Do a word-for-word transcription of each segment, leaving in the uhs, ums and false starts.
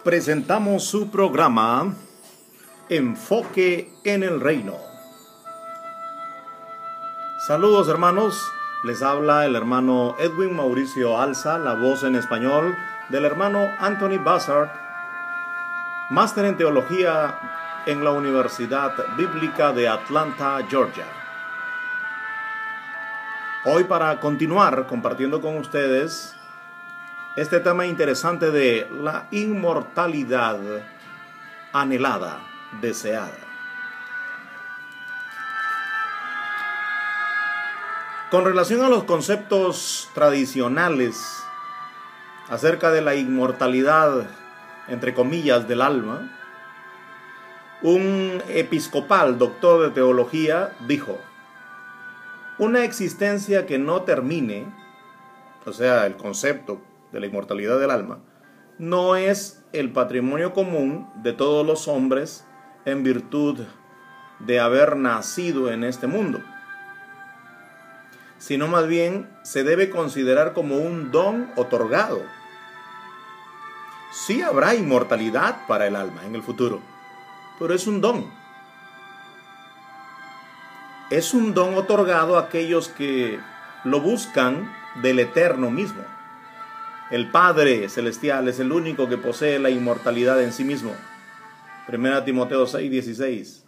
presentamos su programa Enfoque en el Reino. Saludos, hermanos, les habla el hermano Edwin Mauricio Alza, la voz en español del hermano Anthony Bassard, máster en teología en la Universidad Bíblica de Atlanta, Georgia. Hoy, para continuar compartiendo con ustedes este tema interesante de la inmortalidad anhelada, deseada. Con relación a los conceptos tradicionales acerca de la inmortalidad, entre comillas, del alma, un episcopal doctor de teología dijo: una existencia que no termine, o sea, el concepto de la inmortalidad del alma, no es el patrimonio común de todos los hombres en virtud de haber nacido en este mundo, sino más bien se debe considerar como un don otorgado. Sí habrá inmortalidad para el alma en el futuro, pero es un don. Es un don otorgado a aquellos que lo buscan del Eterno mismo. El Padre Celestial es el único que posee la inmortalidad en sí mismo. Primera Timoteo seis, dieciséis.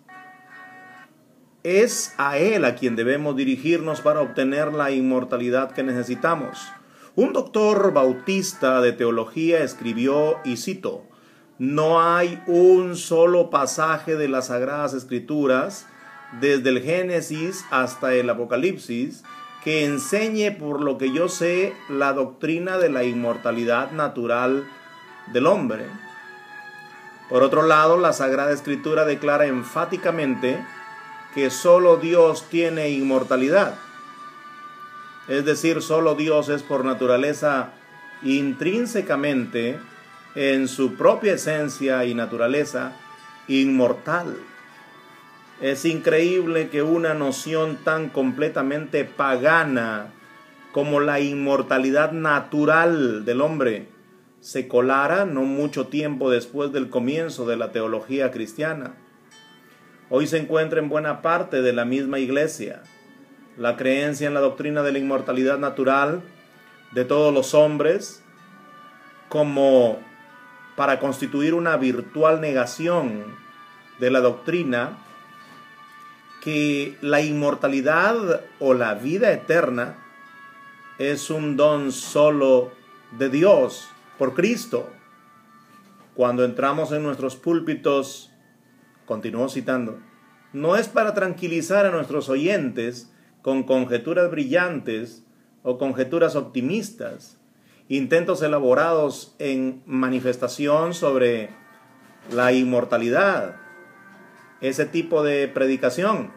Es a Él a quien debemos dirigirnos para obtener la inmortalidad que necesitamos. Un doctor bautista de teología escribió, y cito: no hay un solo pasaje de las Sagradas Escrituras, desde el Génesis hasta el Apocalipsis, que enseñe, por lo que yo sé, la doctrina de la inmortalidad natural del hombre. Por otro lado, la Sagrada Escritura declara enfáticamente que solo Dios tiene inmortalidad. Es decir, solo Dios es por naturaleza, intrínsecamente, en su propia esencia y naturaleza, inmortal. Es increíble que una noción tan completamente pagana como la inmortalidad natural del hombre se colara no mucho tiempo después del comienzo de la teología cristiana. Hoy se encuentra en buena parte de la misma iglesia la creencia en la doctrina de la inmortalidad natural de todos los hombres, como para constituir una virtual negación de la doctrina que la inmortalidad o la vida eterna es un don solo de Dios por Cristo. Cuando entramos en nuestros púlpitos, continúo citando, no es para tranquilizar a nuestros oyentes con conjeturas brillantes o conjeturas optimistas, intentos elaborados en manifestación sobre la inmortalidad. Ese tipo de predicación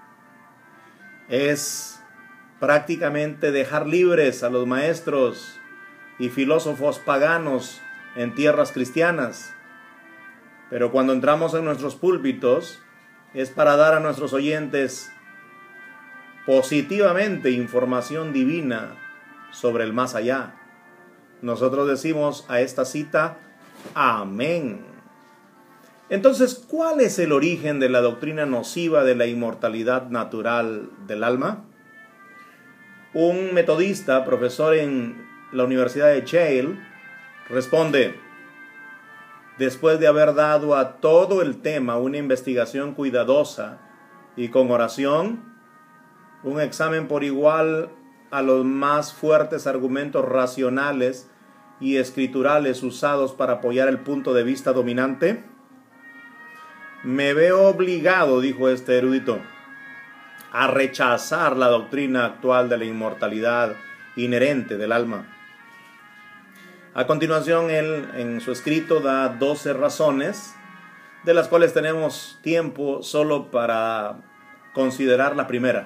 es prácticamente dejar libres a los maestros y filósofos paganos en tierras cristianas. Pero cuando entramos en nuestros púlpitos es para dar a nuestros oyentes positivamente información divina sobre el más allá. Nosotros decimos a esta cita: amén. Entonces, ¿cuál es el origen de la doctrina nociva de la inmortalidad natural del alma? Un metodista, profesor en la Universidad de Yale, responde: después de haber dado a todo el tema una investigación cuidadosa y con oración, un examen por igual a los más fuertes argumentos racionales y escriturales usados para apoyar el punto de vista dominante, me veo obligado, dijo este erudito, a rechazar la doctrina actual de la inmortalidad inherente del alma. A continuación, él en su escrito da doce razones, de las cuales tenemos tiempo solo para considerar la primera.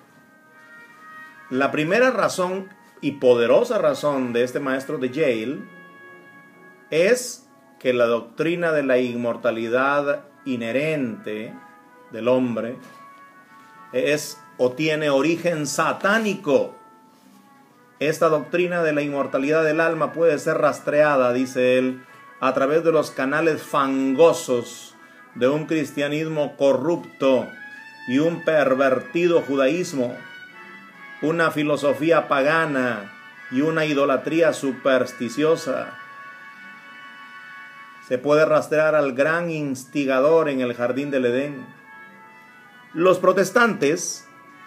La primera razón y poderosa razón de este maestro de Yale es que la doctrina de la inmortalidad inherente del hombre es o tiene origen satánico. Esta doctrina de la inmortalidad del alma puede ser rastreada, dice él, a través de los canales fangosos de un cristianismo corrupto y un pervertido judaísmo, una filosofía pagana y una idolatría supersticiosa. Se puede rastrear al gran instigador en el jardín del Edén. Los protestantes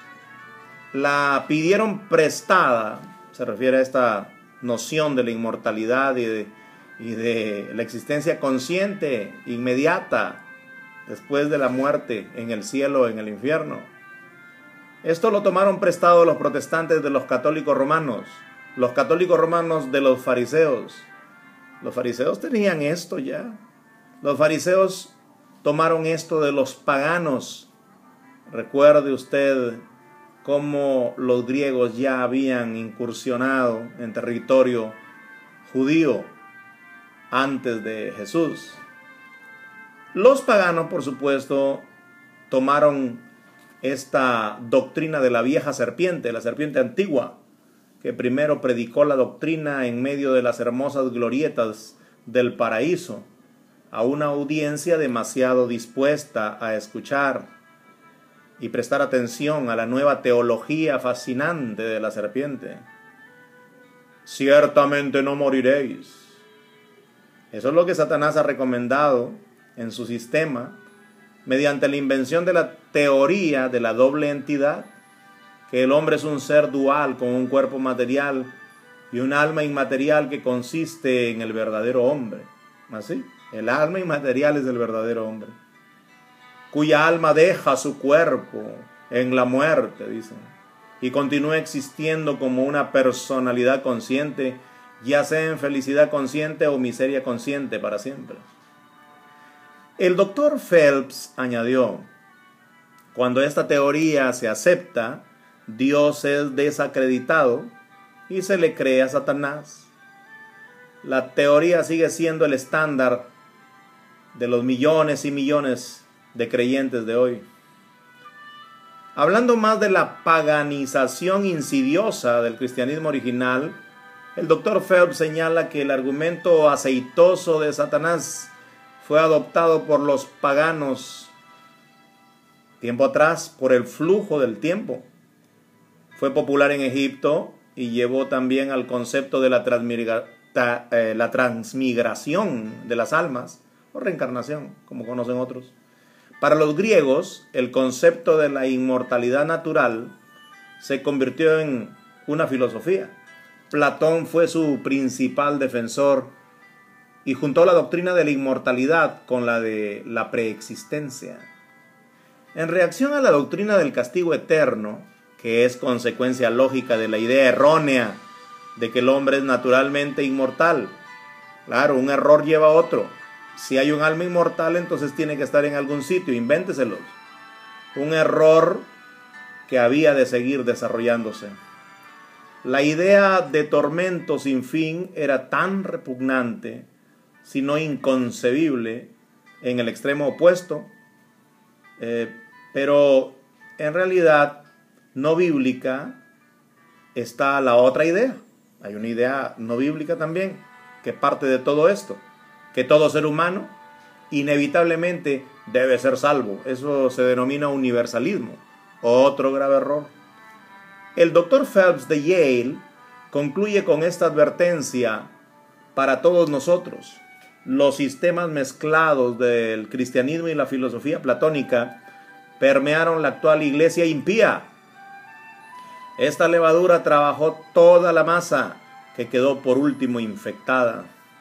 la pidieron prestada, se refiere a esta noción de la inmortalidad y de, y de la existencia consciente, inmediata, después de la muerte, en el cielo o en el infierno. Esto lo tomaron prestado los protestantes de los católicos romanos, los católicos romanos de los fariseos. Los fariseos tenían esto ya. Los fariseos tomaron esto de los paganos. Recuerde usted cómo los griegos ya habían incursionado en territorio judío antes de Jesús. Los paganos, por supuesto, tomaron esta doctrina de la vieja serpiente, la serpiente antigua, que primero predicó la doctrina en medio de las hermosas glorietas del paraíso, a una audiencia demasiado dispuesta a escuchar y prestar atención a la nueva teología fascinante de la serpiente. Ciertamente no moriréis. Eso es lo que Satanás ha recomendado en su sistema, mediante la invención de la teoría de la doble entidad, que el hombre es un ser dual con un cuerpo material y un alma inmaterial que consiste en el verdadero hombre. ¿Así? El alma inmaterial es el verdadero hombre, cuya alma deja su cuerpo en la muerte, dicen, y continúa existiendo como una personalidad consciente, ya sea en felicidad consciente o miseria consciente para siempre. El doctor Phelps añadió: cuando esta teoría se acepta, Dios es desacreditado y se le cree a Satanás. La teoría sigue siendo el estándar de los millones y millones de creyentes de hoy. Hablando más de la paganización insidiosa del cristianismo original, el doctor Phelps señala que el argumento aceitoso de Satanás fue adoptado por los paganos tiempo atrás por el flujo del tiempo. Fue popular en Egipto y llevó también al concepto de la, transmigra, ta, eh, la transmigración de las almas, o reencarnación, como conocen otros. Para los griegos, el concepto de la inmortalidad natural se convirtió en una filosofía. Platón fue su principal defensor y juntó la doctrina de la inmortalidad con la de la preexistencia. En reacción a la doctrina del castigo eterno, que es consecuencia lógica de la idea errónea de que el hombre es naturalmente inmortal. Claro, un error lleva a otro. Si hay un alma inmortal, entonces tiene que estar en algún sitio, invénteselos. Un error que había de seguir desarrollándose. La idea de tormento sin fin era tan repugnante, si no inconcebible, en el extremo opuesto, eh, pero en realidad no bíblica está la otra idea. Hay una idea no bíblica también, que parte de todo esto, que todo ser humano inevitablemente debe ser salvo. Eso se denomina universalismo, otro grave error. El doctor Phelps de Yale concluye con esta advertencia para todos nosotros. Los sistemas mezclados del cristianismo y la filosofía platónica permearon la actual iglesia impía. Esta levadura trabajó toda la masa, que quedó por último infectada.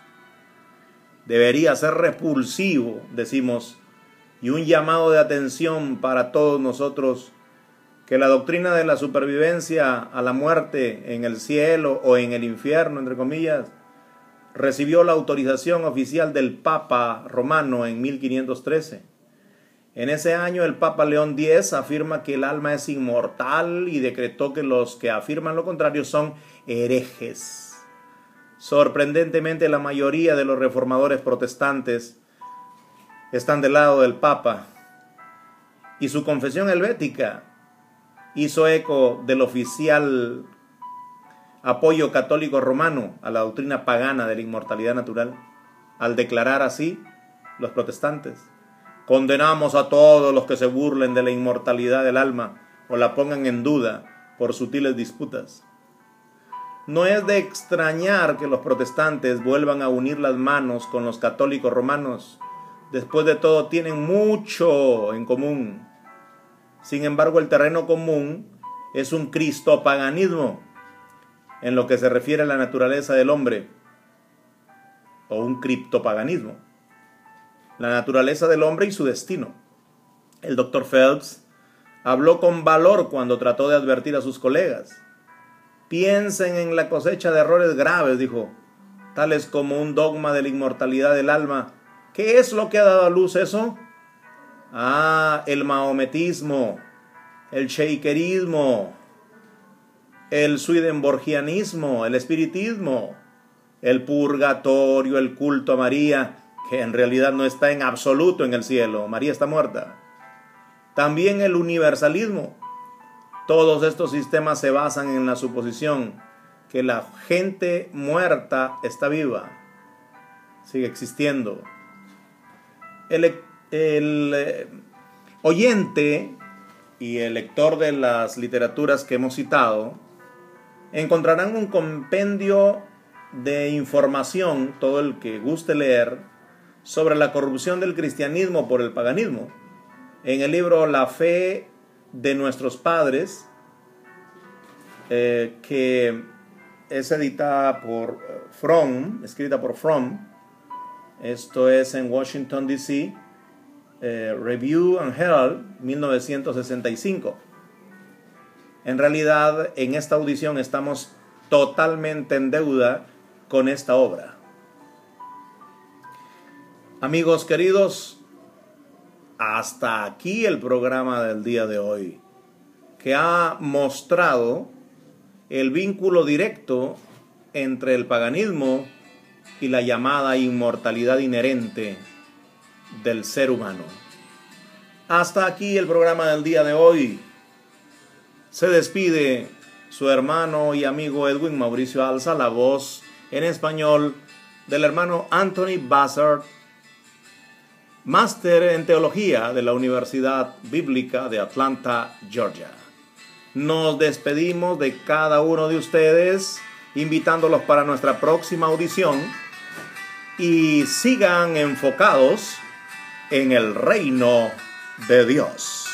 Debería ser repulsivo, decimos, y un llamado de atención para todos nosotros, que la doctrina de la supervivencia a la muerte en el cielo o en el infierno, entre comillas, recibió la autorización oficial del Papa romano en mil quinientos trece. En ese año el Papa León X afirma que el alma es inmortal y decretó que los que afirman lo contrario son herejes. Sorprendentemente, la mayoría de los reformadores protestantes están del lado del Papa, y su confesión helvética hizo eco del oficial apoyo católico romano a la doctrina pagana de la inmortalidad natural. al declarar así los protestantes: condenamos a todos los que se burlen de la inmortalidad del alma o la pongan en duda por sutiles disputas. No es de extrañar que los protestantes vuelvan a unir las manos con los católicos romanos. Después de todo, tienen mucho en común. Sin embargo, el terreno común es un cristopaganismo en lo que se refiere a la naturaleza del hombre, o un criptopaganismo, la naturaleza del hombre y su destino. El doctor Phelps habló con valor cuando trató de advertir a sus colegas. Piensen en la cosecha de errores graves, dijo, tales como un dogma de la inmortalidad del alma. ¿Qué es lo que ha dado a luz eso? Ah, el mahometismo, el sheikerismo, el swedenborgianismo, el espiritismo, el purgatorio, el culto a María, que en realidad no está en absoluto en el cielo. María está muerta. También el universalismo. Todos estos sistemas se basan en la suposición que la gente muerta está viva, sigue existiendo. El, el eh, oyente y el lector de las literaturas que hemos citado encontrarán un compendio de información, todo el que guste leer, sobre la corrupción del cristianismo por el paganismo. En el libro La fe de nuestros padres, eh, que es editada por Fromm, escrita por Fromm, esto es en Washington, D C, eh, Review and Herald, mil novecientos sesenta y cinco. En realidad, en esta audición estamos totalmente en deuda con esta obra. Amigos queridos, hasta aquí el programa del día de hoy, que ha mostrado el vínculo directo entre el paganismo y la llamada inmortalidad inherente del ser humano. Hasta aquí el programa del día de hoy. Se despide su hermano y amigo Edwin Mauricio Alza, la voz en español del hermano Anthony Bassard, máster en teología de la Universidad Bíblica de Atlanta, Georgia. Nos despedimos de cada uno de ustedes, invitándolos para nuestra próxima audición, y sigan enfocados en el reino de Dios.